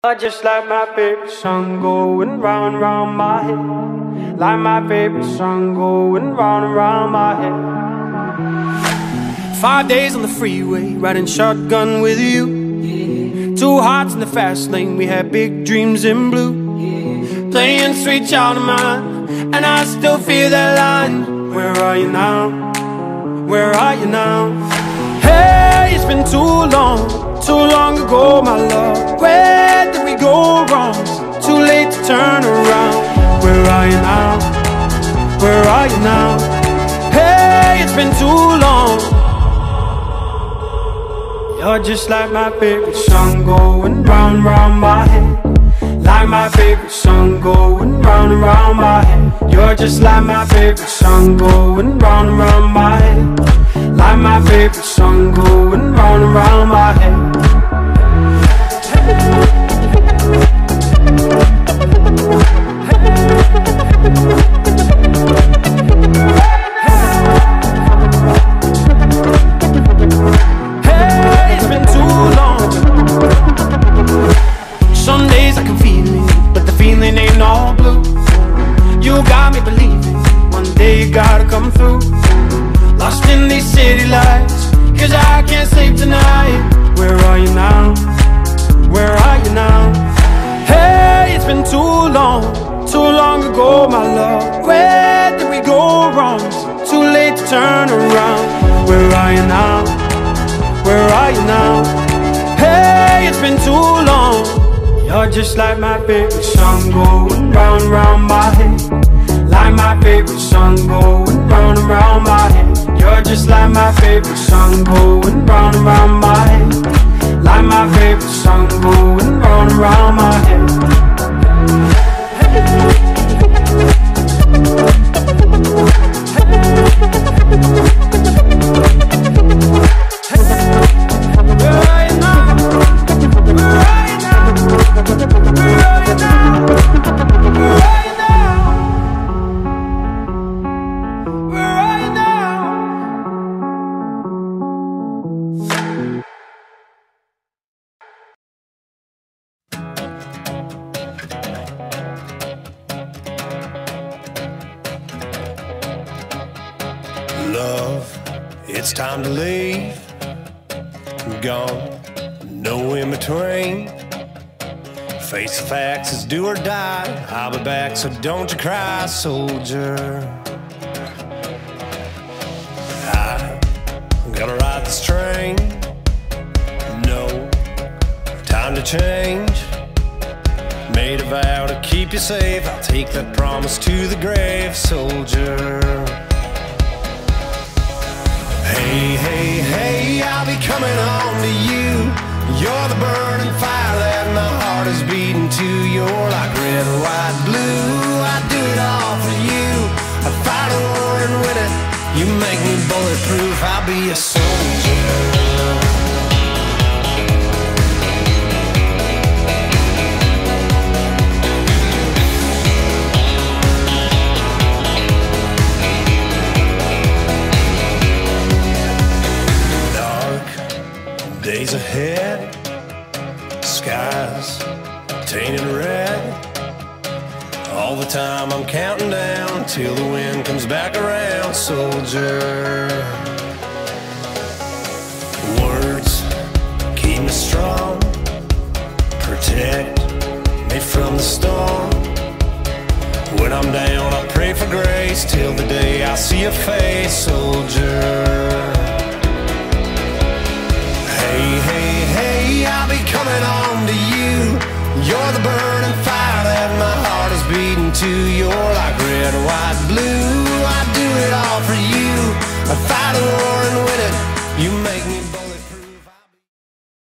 I just like my favorite song going round and round my head. Like my favorite song going round and round my head. 5 days on the freeway, riding shotgun with you. Two hearts in the fast lane, we had big dreams in blue. Playing Sweet Child of Mine, and I still feel that line. Where are you now? Where are you now? Hey, it's been too long ago, my love. Where did we go wrong? Too late to turn around. Where are you now? Where are you now? Hey, it's been too long. You're just like my favorite song going round and round my head. Like my favorite song going round and round my head. You're just like my favorite song going round and round my head. Like my favorite song going round and round my head. Hey, it's been too long. Some days I can feel it, but the feeling ain't all blue. You got me believing one day you gotta come through. Lost in these city lights, cause I can't sleep tonight. Where are you now? Where are you now? Hey, it's been too long ago, my love. Where did we go wrong? Too late to turn around. Where are you now? Where are you now? Hey, it's been too long. You're just like my favorite song going round and round my head. Like my favorite song going round and round my head. You're just like my favorite song going round and round my head. Like my favorite song going round and round my head. Love, it's time to leave. Gone, no in between. Face the facts, it's do or die. I'll be back, so don't you cry, soldier. I gotta ride this train. No time to change. Made a vow to keep you safe. I'll take that promise to the grave, soldier. Hey, hey, hey, I'll be coming home to you. You're the burning fire that my heart is beating to. You're like red, white, blue. I do it all for you. I fight a war and win it. You make me bulletproof. I'll be a soldier. Days ahead, skies tainted red. All the time I'm counting down till the wind comes back around, soldier. Words keep me strong, protect me from the storm. When I'm down, I pray for grace till the day I see your face, soldier. Hey, hey, hey, I'll be coming home to you. You're the burning fire that my heart is beating to. You're